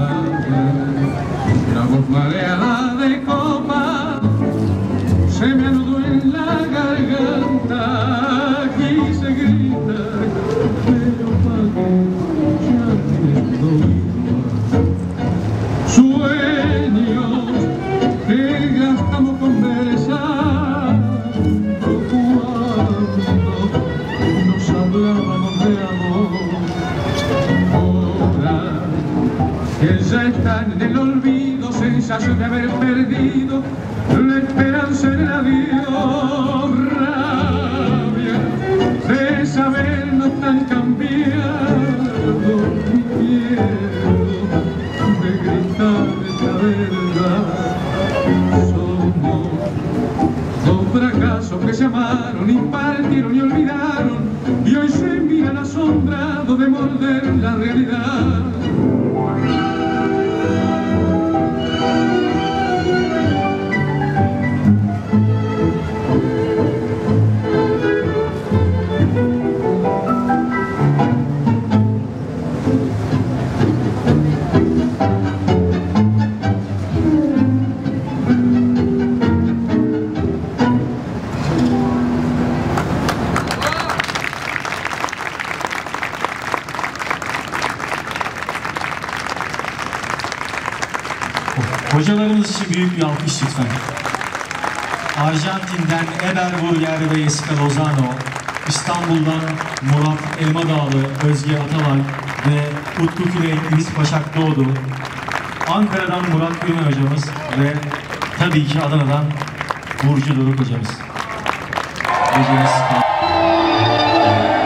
La voz mareada de copa se me anudó en la garganta y se grita, pero pa' que ya entiendo igual. Sueños que gastamos conversando cuando nos hablábamos de amor. Ahora que ya están en el olvido, sensación de haber perdido la esperanza en el adiós, rabia de sabernos tan cambiado, mi miedo de gritar esta verdad. Somos dos fracasos que se amaron y partieron y olvidaron, y hoy se miran asombrados de morder la realidad. Hocalarımız için büyük bir alkış lütfen. Arjantin'den Eber Burger ve Jessica Lozano, İstanbul'dan Murat Elmadağlı, Özge Atalay ve Utku Küley, Deniz Başak Doğdu, Ankara'dan Murat Gülmen hocamız ve tabii ki Adana'dan Burcu Doruk hocamız. Geceniz